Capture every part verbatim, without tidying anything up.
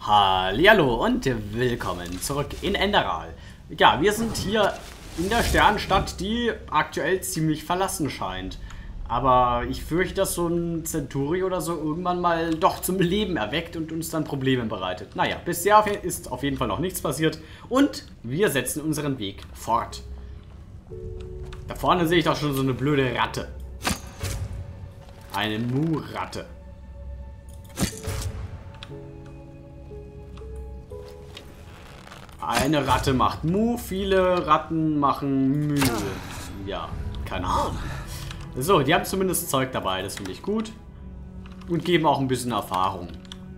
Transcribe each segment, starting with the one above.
Hallihallo und willkommen zurück in Enderal. Ja, wir sind hier in der Sternenstadt, die aktuell ziemlich verlassen scheint. Aber ich fürchte, dass so ein Centauri oder so irgendwann mal doch zum Leben erweckt und uns dann Probleme bereitet. Naja, bisher ist auf jeden Fall noch nichts passiert und wir setzen unseren Weg fort. Da vorne sehe ich doch schon so eine blöde Ratte. Eine Mu-Ratte. Eine Ratte macht Mu, viele Ratten machen Mühe. Ja, keine Ahnung. So, die haben zumindest Zeug dabei, das finde ich gut. Und geben auch ein bisschen Erfahrung.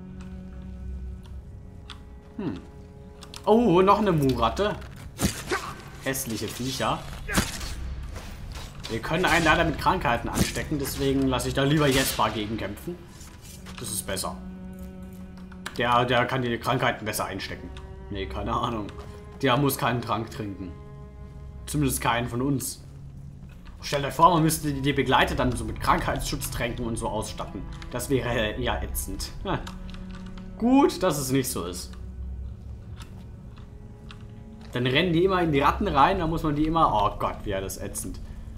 Hm. Oh, noch eine Mu-Ratte. Hässliche Viecher. Wir können einen leider mit Krankheiten anstecken, deswegen lasse ich da lieber Jesper gegen kämpfen. Das ist besser. Der, der kann die Krankheiten besser einstecken. Nee, keine Ahnung. Der muss keinen Trank trinken. Zumindest keinen von uns. Stell dir vor, man müsste die Begleiter dann so mit Krankheitsschutztränken und so ausstatten. Das wäre eher ätzend. Hm. Gut, dass es nicht so ist. Dann rennen die immer in die Ratten rein, dann muss man die immer... Oh Gott, wäre das ätzend.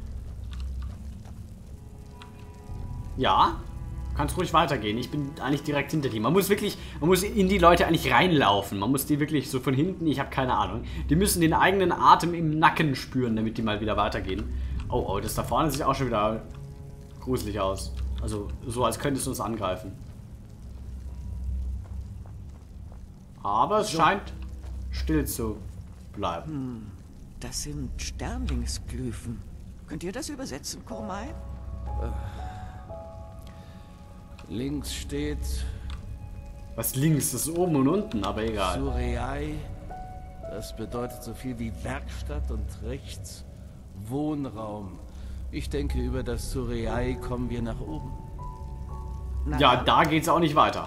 Ja, kannst ruhig weitergehen. Ich bin eigentlich direkt hinter dir. Man muss wirklich, man muss in die Leute eigentlich reinlaufen. Man muss die wirklich so von hinten, ich habe keine Ahnung. Die müssen den eigenen Atem im Nacken spüren, damit die mal wieder weitergehen. Oh, oh, das da vorne sieht auch schon wieder gruselig aus. Also so, als könntest du uns angreifen. Aber es so. scheint still zu bleiben. Hm, das sind Sternlingsglyphen. Könnt ihr das übersetzen, Kormai? Äh. Links steht... Was links? Das ist oben und unten, aber egal. Surei. Das bedeutet so viel wie Werkstatt und rechts Wohnraum. Ich denke, über das Surei kommen wir nach oben. Na, ja, da geht's auch nicht weiter.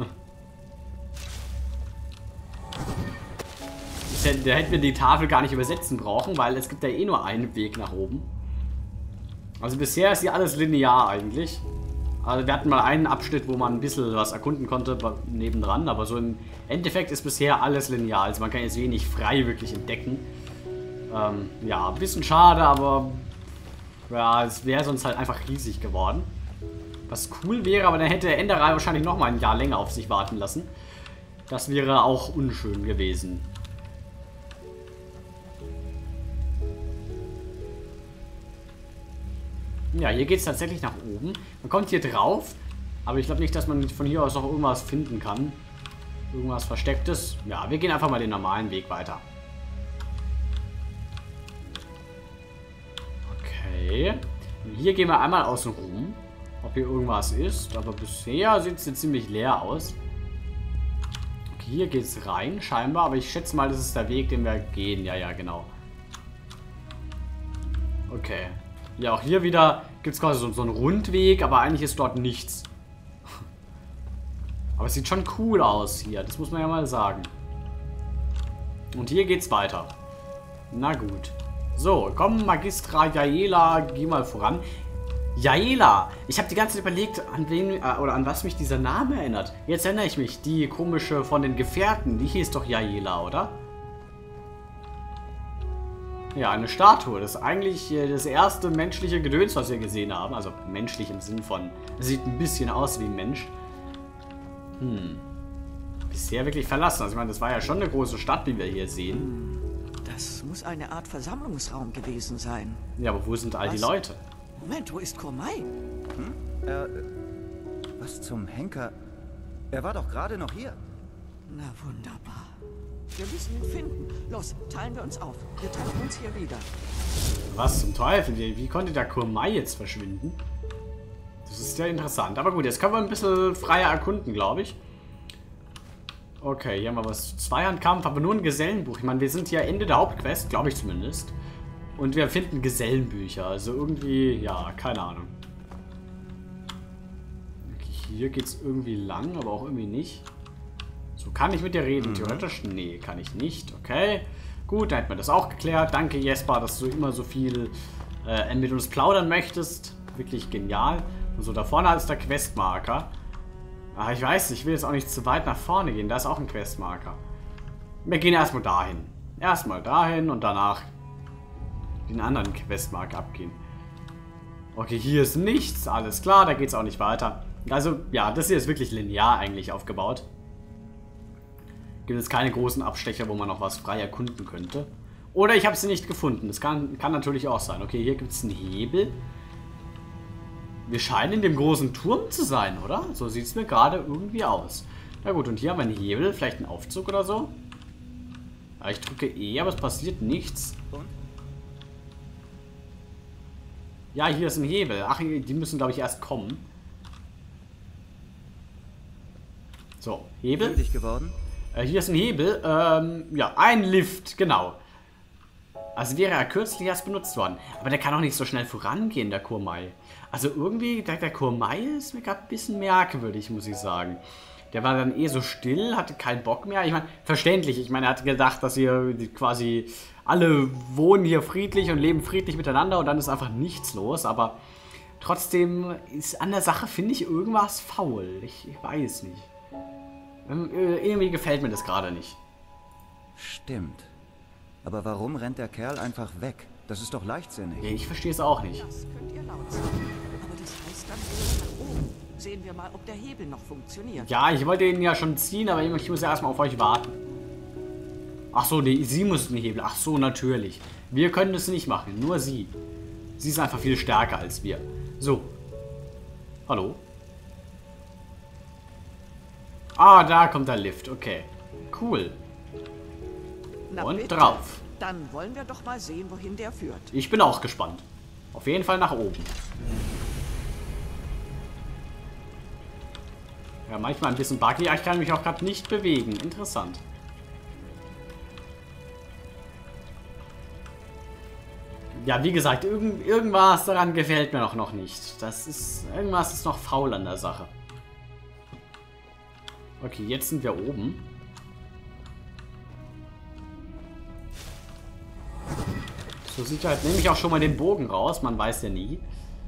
Da hätten wir die Tafel gar nicht übersetzen brauchen, weil es gibt ja eh nur einen Weg nach oben. Also bisher ist hier alles linear eigentlich. Also wir hatten mal einen Abschnitt, wo man ein bisschen was erkunden konnte nebendran, aber so im Endeffekt ist bisher alles linear. Also man kann jetzt wenig frei wirklich entdecken. Ähm, ja, ein bisschen schade, aber ja, es wäre sonst halt einfach riesig geworden. Was cool wäre, aber dann hätte Enderal wahrscheinlich noch mal ein Jahr länger auf sich warten lassen. Das wäre auch unschön gewesen. Ja, hier geht es tatsächlich nach oben. Man kommt hier drauf, aber ich glaube nicht, dass man von hier aus noch irgendwas finden kann. Irgendwas Verstecktes. Ja, wir gehen einfach mal den normalen Weg weiter. Okay. Hier gehen wir einmal außen rum, ob hier irgendwas ist. Aber bisher sieht es hier ziemlich leer aus. Okay, hier geht es rein, scheinbar. Aber ich schätze mal, das ist der Weg, den wir gehen. Ja, ja, genau. Okay. Ja, auch hier wieder gibt es quasi so, so einen Rundweg, aber eigentlich ist dort nichts. Aber es sieht schon cool aus hier, das muss man ja mal sagen. Und hier geht's weiter. Na gut. So, komm, Magistra Jaela, geh mal voran. Jaela! Ich habe die ganze Zeit überlegt, an wen äh, oder an was mich dieser Name erinnert. Jetzt erinnere ich mich, die komische von den Gefährten, die hieß doch Jaela, oder? Ja, eine Statue. Das ist eigentlich das erste menschliche Gedöns, was wir gesehen haben. Also menschlich im Sinn von, es sieht ein bisschen aus wie ein Mensch. Hm. Bisher wirklich verlassen. Also ich meine, das war ja schon eine große Stadt, wie wir hier sehen. Das muss eine Art Versammlungsraum gewesen sein. Ja, aber wo sind all was? die Leute? Moment, wo ist Kormai? Hm? Äh, was zum Henker? Er war doch gerade noch hier. Na wunderbar. Wir müssen ihn finden. Los, teilen wir uns auf. Wir treffen uns hier wieder. Was zum Teufel? Wie, wie konnte der Kormai jetzt verschwinden? Das ist sehr interessant. Aber gut, jetzt können wir ein bisschen freier erkunden, glaube ich. Okay, hier haben wir was. Zweihandkampf, aber nur ein Gesellenbuch. Ich meine, wir sind hier Ende der Hauptquest, glaube ich zumindest. Und wir finden Gesellenbücher. Also irgendwie, ja, keine Ahnung. Okay, hier geht es irgendwie lang, aber auch irgendwie nicht. So, kann ich mit dir reden? Mhm. Theoretisch? Nee, kann ich nicht. Okay. Gut, dann hätten wir das auch geklärt. Danke, Jesper, dass du immer so viel äh, mit uns plaudern möchtest. Wirklich genial. Und so, da vorne ist der Questmarker. Ah, ich weiß nicht, ich will jetzt auch nicht zu weit nach vorne gehen. Da ist auch ein Questmarker. Wir gehen erstmal dahin. Erstmal dahin und danach den anderen Questmarker abgehen. Okay, hier ist nichts. Alles klar, da geht es auch nicht weiter. Also, ja, das hier ist wirklich linear eigentlich aufgebaut. Gibt es keine großen Abstecher, wo man noch was frei erkunden könnte. Oder ich habe sie nicht gefunden. Das kann, kann natürlich auch sein. Okay, hier gibt es einen Hebel. Wir scheinen in dem großen Turm zu sein, oder? So sieht es mir gerade irgendwie aus. Na gut, und hier haben wir einen Hebel. Vielleicht einen Aufzug oder so. Ja, ich drücke E, aber es passiert nichts. Ja, hier ist ein Hebel. Ach, die müssen, glaube ich, erst kommen. So, Hebel. Fündig geworden? Äh, hier ist ein Hebel. Ähm, ja, ein Lift, genau. Also wäre er kürzlich erst benutzt worden. Aber der kann auch nicht so schnell vorangehen, der Kurmai. Also irgendwie, der, der Kurmai ist mir gerade ein bisschen merkwürdig, muss ich sagen. Der war dann eh so still, hatte keinen Bock mehr. Ich meine, verständlich. Ich meine, er hat gedacht, dass hier quasi alle wohnen hier friedlich und leben friedlich miteinander und dann ist einfach nichts los. Aber trotzdem ist an der Sache, finde ich, irgendwas faul. Ich, ich weiß nicht. Irgendwie gefällt mir das gerade nicht. Stimmt. Aber warum rennt der Kerl einfach weg? Das ist doch leichtsinnig. Ich verstehe es auch nicht. Das könnt ihr laut sagen. Aber das heißt dann gehen wir nach oben. Sehen wir mal, ob der Hebel noch funktioniert. Ja, ich wollte ihn ja schon ziehen, aber ich muss ja erstmal auf euch warten. Ach so, nee, sie mussten den Hebel. Ach so, natürlich. Wir können es nicht machen, nur sie. Sie ist einfach viel stärker als wir. So. Hallo? Ah, da kommt der Lift. Okay. Cool. Na Und bitte. drauf. Dann wollen wir doch mal sehen, wohin der führt. Ich bin auch gespannt. Auf jeden Fall nach oben. Ja, manchmal ein bisschen buggy. Ich kann mich auch gerade nicht bewegen. Interessant. Ja, wie gesagt, irgend, irgendwas daran gefällt mir noch, noch nicht. Das ist, irgendwas ist noch faul an der Sache. Okay, jetzt sind wir oben. Zur Sicherheit nehme ich auch schon mal den Bogen raus. Man weiß ja nie.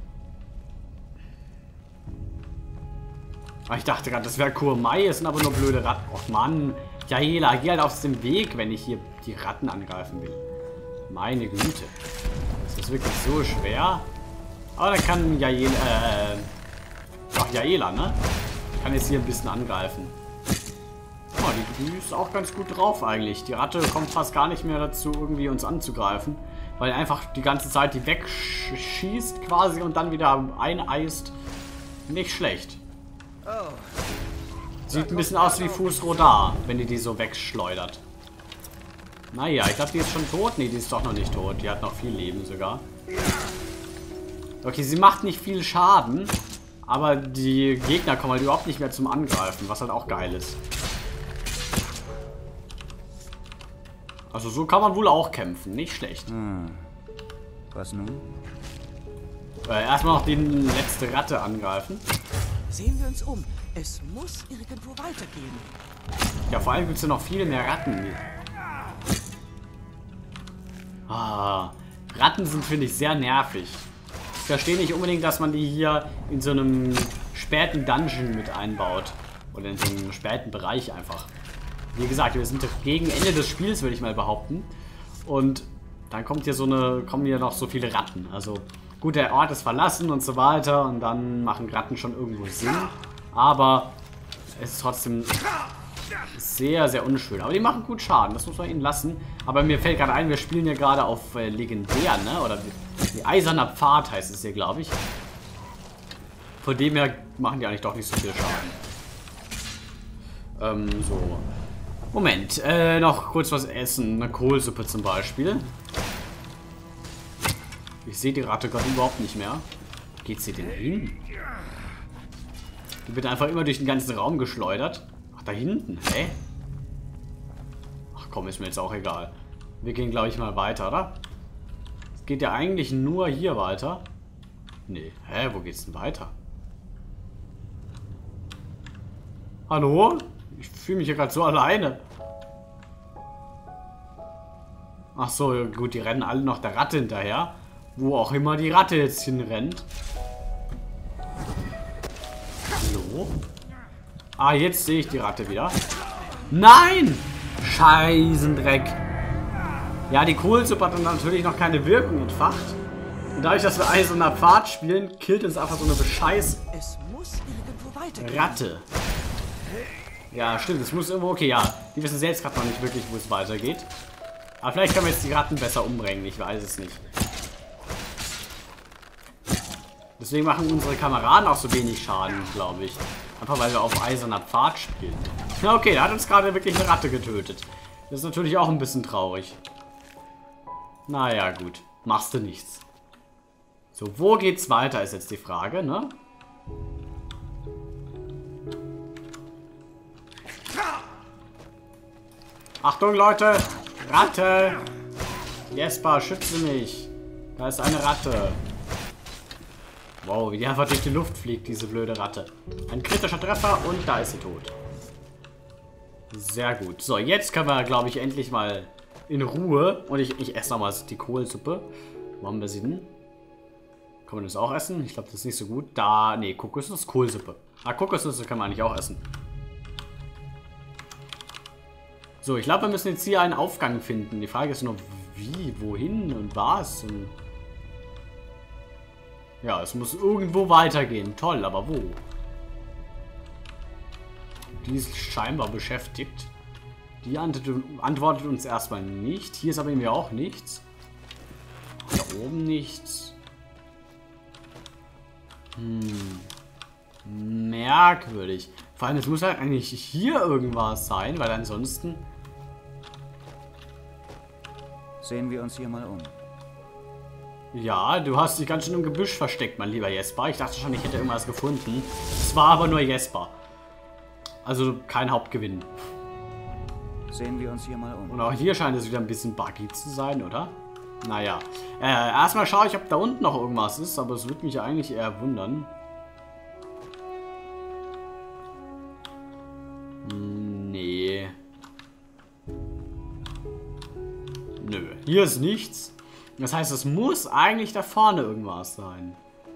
Ah, ich dachte gerade, das wäre Kurmai. Es sind aber nur blöde Ratten. Och Mann. Jaela, geh halt aus dem Weg, wenn ich hier die Ratten angreifen will. Meine Güte. Ist das wirklich so schwer? Aber dann kann Jaela, äh, doch Jaela, ne? Kann jetzt hier ein bisschen angreifen. Oh, die, die ist auch ganz gut drauf eigentlich. Die Ratte kommt fast gar nicht mehr dazu, irgendwie uns anzugreifen. Weil einfach die ganze Zeit die wegschießt quasi und dann wieder eineist. Nicht schlecht. Sieht ein bisschen aus wie Fus Rodar, wenn die die so wegschleudert. Naja, ich glaube, die ist schon tot. Nee, die ist doch noch nicht tot. Die hat noch viel Leben sogar. Okay, sie macht nicht viel Schaden. Aber die Gegner kommen halt überhaupt nicht mehr zum Angreifen, was halt auch geil ist. Also so kann man wohl auch kämpfen. Nicht schlecht. Hm. Was nun? Äh, erstmal noch die letzte Ratte angreifen. Sehen wir uns um. Es muss irgendwo weitergehen. Ja, vor allem gibt es ja noch viel mehr Ratten. Ah, Ratten sind, finde ich, sehr nervig. Ich verstehe nicht unbedingt, dass man die hier in so einem späten Dungeon mit einbaut. Oder in so einem späten Bereich einfach. Wie gesagt, wir sind gegen Ende des Spiels, würde ich mal behaupten. Und dann kommt hier so eine, kommen hier noch so viele Ratten. Also gut, der Ort ist verlassen und so weiter. Und dann machen Ratten schon irgendwo Sinn. Aber es ist trotzdem sehr, sehr unschön. Aber die machen gut Schaden, das muss man ihnen lassen. Aber mir fällt gerade ein, wir spielen ja gerade auf äh, Legendär, ne? Oder die Eiserner Pfad heißt es hier, glaube ich. Von dem her machen die eigentlich doch nicht so viel Schaden. Ähm, so. Moment, äh, noch kurz was essen. Eine Kohlsuppe zum Beispiel. Ich sehe die Ratte gerade überhaupt nicht mehr. Wo geht sie denn hin? Die wird einfach immer durch den ganzen Raum geschleudert. Ach, da hinten, hä? Ach komm, ist mir jetzt auch egal. Wir gehen, glaube ich, mal weiter, oder? Es geht ja eigentlich nur hier weiter. Nee, hä, wo geht's denn weiter? Hallo? Ich fühle mich hier gerade so alleine. Ach so, gut, die rennen alle noch der Ratte hinterher. Wo auch immer die Ratte jetzt hinrennt. Hallo? Ah, jetzt sehe ich die Ratte wieder. Nein! Scheißendreck. Ja, die Kohlsuppe hat dann natürlich noch keine Wirkung entfacht. Und dadurch, dass wir Eiserner Pfad spielen, killt uns einfach so eine bescheiß Es muss irgendwo weitergehen. Ratte. Ja, stimmt. Es muss irgendwo... Okay, ja. Die wissen selbst gerade noch nicht wirklich, wo es weitergeht. Aber vielleicht können wir jetzt die Ratten besser umbringen. Ich weiß es nicht. Deswegen machen unsere Kameraden auch so wenig Schaden, glaube ich. Einfach weil wir auf Eiserner Pfad spielen. Na okay, da hat uns gerade wirklich eine Ratte getötet. Das ist natürlich auch ein bisschen traurig. Naja, gut. Machst du nichts. So, wo geht's weiter, ist jetzt die Frage, ne? Achtung, Leute! Ratte! Jesper, schütze mich! Da ist eine Ratte. Wow, wie die einfach durch die Luft fliegt, diese blöde Ratte. Ein kritischer Treffer und da ist sie tot. Sehr gut. So, jetzt können wir, glaube ich, endlich mal in Ruhe. Und ich, ich esse nochmal die Kohlsuppe. Wo haben wir sie denn? Kann man das auch essen? Ich glaube, das ist nicht so gut. Da, nee, Kokosnuss, Kohlsuppe. Ah, Kokosnüsse kann man eigentlich auch essen. So, ich glaube, wir müssen jetzt hier einen Aufgang finden. Die Frage ist nur, wie, wohin und was. Und ja, es muss irgendwo weitergehen. Toll, aber wo? Die ist scheinbar beschäftigt. Die antwortet uns erstmal nicht. Hier ist aber irgendwie auch nichts. Da oben nichts. Hm. Merkwürdig. Vor allem, es muss halt eigentlich hier irgendwas sein, weil ansonsten... Sehen wir uns hier mal um. Ja, du hast dich ganz schön im Gebüsch versteckt, mein lieber Jesper. Ich dachte schon, ich hätte irgendwas gefunden. Es war aber nur Jesper. Also kein Hauptgewinn. Sehen wir uns hier mal um. Und auch hier scheint es wieder ein bisschen buggy zu sein, oder? Naja. Äh, erstmal schaue ich, ob da unten noch irgendwas ist, aber es würde mich eigentlich eher wundern. Nee. Nö. Hier ist nichts. Das heißt, es muss eigentlich da vorne irgendwas sein.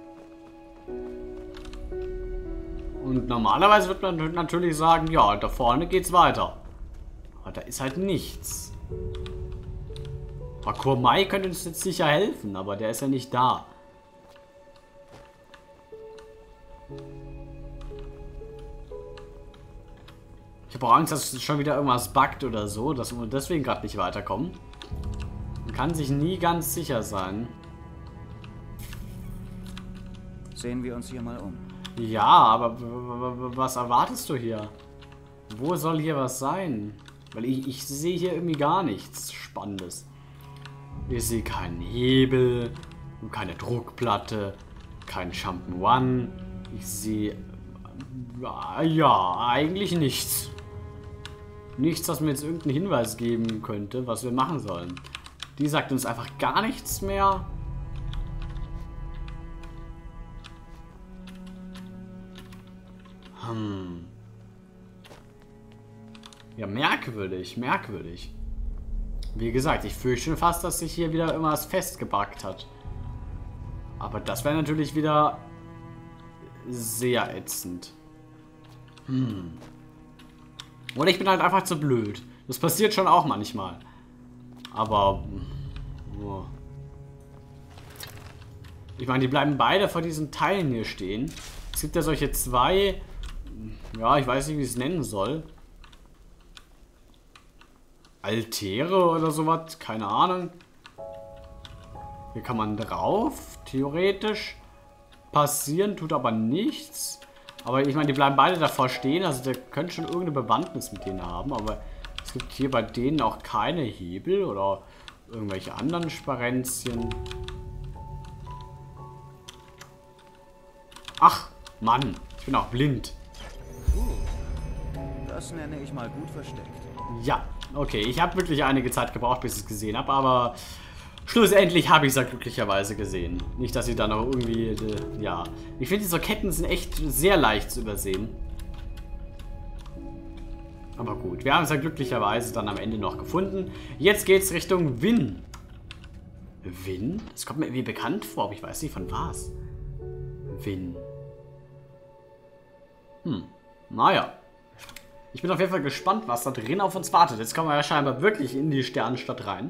Und normalerweise wird man natürlich sagen, ja, da vorne geht's weiter. Aber da ist halt nichts. Kurmai könnte uns jetzt sicher helfen, aber der ist ja nicht da. Ich habe auch Angst, dass schon wieder irgendwas buggt oder so, dass wir deswegen gerade nicht weiterkommen. Man kann sich nie ganz sicher sein. Sehen wir uns hier mal um. Ja, aber was erwartest du hier? Wo soll hier was sein? Weil ich, ich sehe hier irgendwie gar nichts Spannendes. Ich sehe keinen Hebel, keine Druckplatte, kein Shampoo-One. Ich sehe... Ja, eigentlich nichts. Nichts, das mir jetzt irgendeinen Hinweis geben könnte, was wir machen sollen. Die sagt uns einfach gar nichts mehr. Hm. Ja, merkwürdig, merkwürdig. Wie gesagt, ich fürchte fast, dass sich hier wieder irgendwas festgebackt hat. Aber das wäre natürlich wieder sehr ätzend. Hm. Oder ich bin halt einfach zu blöd. Das passiert schon auch manchmal. Aber... Oh. Ich meine, die bleiben beide vor diesen Teilen hier stehen. Es gibt ja solche zwei... Ja, ich weiß nicht, wie ich es nennen soll. Altäre oder sowas. Keine Ahnung. Hier kann man drauf. Theoretisch. Passieren tut aber nichts. Aber ich meine, die bleiben beide davor stehen. Also der könnte schon irgendeine Bewandtnis mit denen haben. Aber es gibt hier bei denen auch keine Hebel oder irgendwelche anderen Sparenzien. Ach, Mann. Ich bin auch blind. Das nenne ich mal gut versteckt. Ja, okay. Ich habe wirklich einige Zeit gebraucht, bis ich es gesehen habe. Aber schlussendlich habe ich es ja glücklicherweise gesehen. Nicht, dass sie da noch irgendwie... Äh, ja. Ich finde, diese Ketten sind echt sehr leicht zu übersehen. Aber gut. Wir haben es ja glücklicherweise dann am Ende noch gefunden. Jetzt geht es Richtung Win. Win? Das kommt mir irgendwie bekannt vor, aber ich weiß nicht von was. Win. Hm. Naja. Ich bin auf jeden Fall gespannt, was da drin auf uns wartet. Jetzt kommen wir ja scheinbar wirklich in die Sternenstadt rein.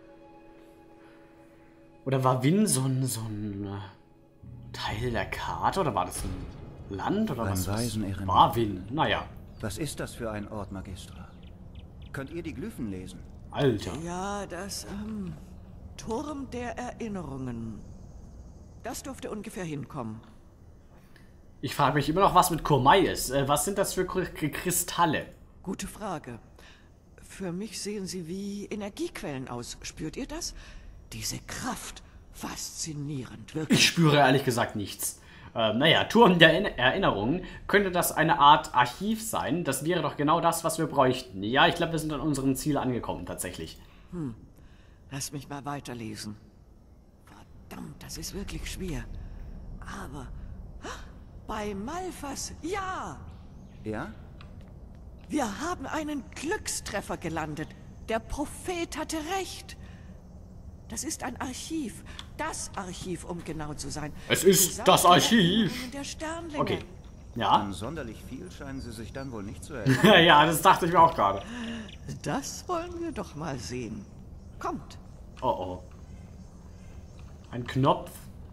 Oder war Wien so ein, so ein Teil der Karte? Oder war das ein Land? Oder was, was war Wien? Naja. Was ist das für ein Ort, Magistra? Könnt ihr die Glyphen lesen? Alter. Ja, das ähm, Turm der Erinnerungen. Das dürfte ungefähr hinkommen. Ich frage mich immer noch, was mit Kurmai ist. Äh, was sind das für Kristalle? Gute Frage. Für mich sehen sie wie Energiequellen aus. Spürt ihr das? Diese Kraft. Faszinierend, wirklich. Ich spüre ehrlich gesagt nichts. Ähm, naja, Turm der Erinnerungen. Könnte das eine Art Archiv sein? Das wäre doch genau das, was wir bräuchten. Ja, ich glaube, wir sind an unserem Ziel angekommen, tatsächlich. Hm. Lass mich mal weiterlesen. Verdammt, das ist wirklich schwer. Aber... Bei Malphas, ja! Ja? Wir haben einen Glückstreffer gelandet. Der Prophet hatte recht. Das ist ein Archiv. Das Archiv, um genau zu sein. Es ist das Archiv. Der Sternlinge. Okay. Ja. An sonderlich viel scheinen sie sich dann wohl nicht zu erinnern. Ja, das dachte ich mir auch gerade. Das wollen wir doch mal sehen. Kommt. Oh oh. Ein Knopf.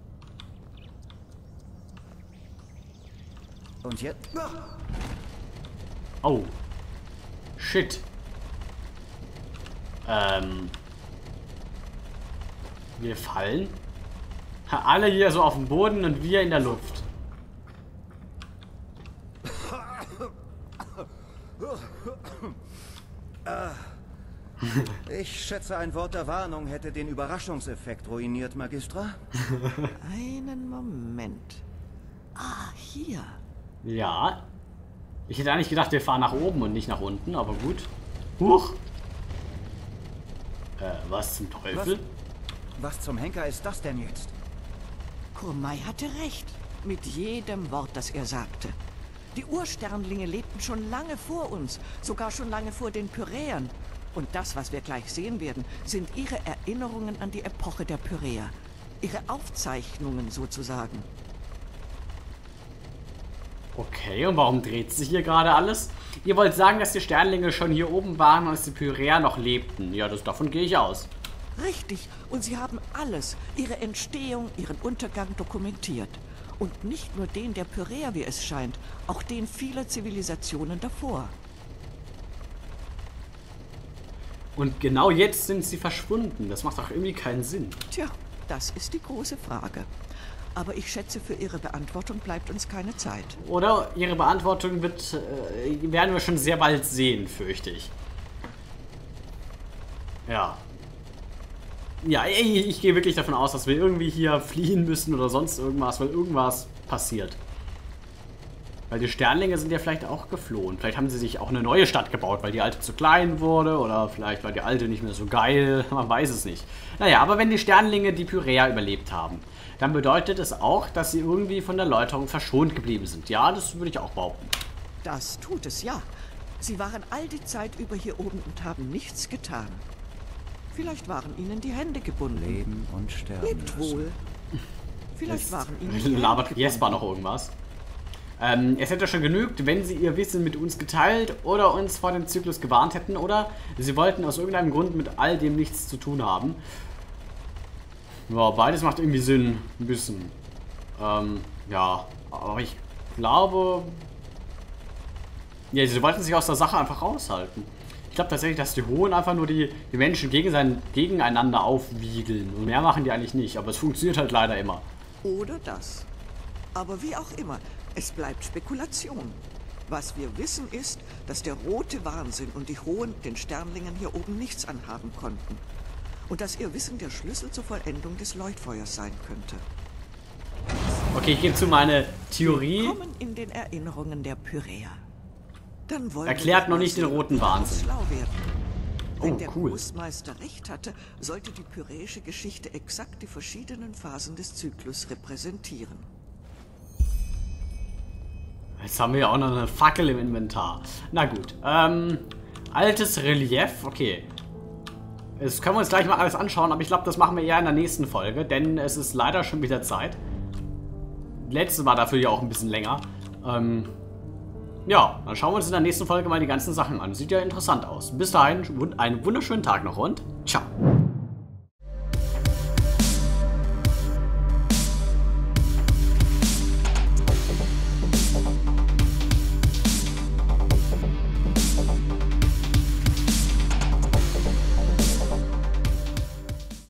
Und jetzt? Oh. Shit. Ähm. Wir fallen. Alle hier so auf dem Boden und wir in der Luft. Ich schätze, ein Wort der Warnung hätte den Überraschungseffekt ruiniert, Magistra. Einen Moment. Ah, hier. Ja. Ich hätte eigentlich gedacht, wir fahren nach oben und nicht nach unten, aber gut. Huch. Äh, was zum Teufel? Was, was zum Henker ist das denn jetzt? Kurmai hatte recht. Mit jedem Wort, das er sagte. Die Ursternlinge lebten schon lange vor uns. Sogar schon lange vor den Pyräern. Und das, was wir gleich sehen werden, sind ihre Erinnerungen an die Epoche der Pyräer. Ihre Aufzeichnungen sozusagen. Okay, und warum dreht sich hier gerade alles? Ihr wollt sagen, dass die Sternlinge schon hier oben waren, als die Pyräer noch lebten. Ja, das, davon gehe ich aus. Richtig. Und sie haben alles, ihre Entstehung, ihren Untergang dokumentiert. Und nicht nur den der Pyräer, wie es scheint, auch den vieler Zivilisationen davor. Und genau jetzt sind sie verschwunden. Das macht doch irgendwie keinen Sinn. Tja, das ist die große Frage. Aber ich schätze, für Ihre Beantwortung bleibt uns keine Zeit. Oder Ihre Beantwortung wird, äh, werden wir schon sehr bald sehen, fürchte ich. Ja. Ja, ich, ich gehe wirklich davon aus, dass wir irgendwie hier fliehen müssen oder sonst irgendwas, weil irgendwas passiert. Weil die Sternlinge sind ja vielleicht auch geflohen. Vielleicht haben sie sich auch eine neue Stadt gebaut, weil die alte zu klein wurde. Oder vielleicht war die alte nicht mehr so geil. Man weiß es nicht. Naja, aber wenn die Sternlinge die Pyräer überlebt haben, dann bedeutet es auch, dass sie irgendwie von der Läuterung verschont geblieben sind. Ja, das würde ich auch behaupten. Das tut es, ja. Sie waren all die Zeit über hier oben und haben nichts getan. Vielleicht waren ihnen die Hände gebunden. Leben und sterben Lebt wohl. Vielleicht Jetzt waren ihnen die Hände labert gebunden. Jesper noch irgendwas. Ähm, es hätte schon genügt, wenn sie ihr Wissen mit uns geteilt oder uns vor dem Zyklus gewarnt hätten oder sie wollten aus irgendeinem Grund mit all dem nichts zu tun haben. Ja, beides macht irgendwie Sinn. Ein bisschen. Ähm, ja. Aber ich glaube... Ja, sie wollten sich aus der Sache einfach raushalten. Ich glaube tatsächlich, dass die Hohen einfach nur die, die Menschen gegen sein, gegeneinander aufwiegeln. Und mehr machen die eigentlich nicht. Aber es funktioniert halt leider immer. Oder das. Aber wie auch immer, es bleibt Spekulation. Was wir wissen ist, dass der rote Wahnsinn und die Hohen den Sternlingen hier oben nichts anhaben konnten. Und dass ihr Wissen der Schlüssel zur Vollendung des Leuchtfeuers sein könnte. Okay, ich gebe zu, meine Theorie Willkommen in den Erinnerungen der Pyräer. Dann wollen erklärt wir noch nicht den sehen, roten wie wir Wahnsinn. schlau werden. Wenn Oh, der cool. Großmeister recht hatte, sollte die pyräische Geschichte exakt die verschiedenen Phasen des Zyklus repräsentieren. Jetzt haben wir ja auch noch eine Fackel im Inventar. Na gut. Ähm, altes Relief. Okay. Das können wir uns gleich mal alles anschauen, aber ich glaube, das machen wir eher in der nächsten Folge, denn es ist leider schon wieder Zeit. Letzte war dafür ja auch ein bisschen länger. Ähm, Ja, dann schauen wir uns in der nächsten Folge mal die ganzen Sachen an. Sieht ja interessant aus. Bis dahin, einen wunderschönen Tag noch und ciao.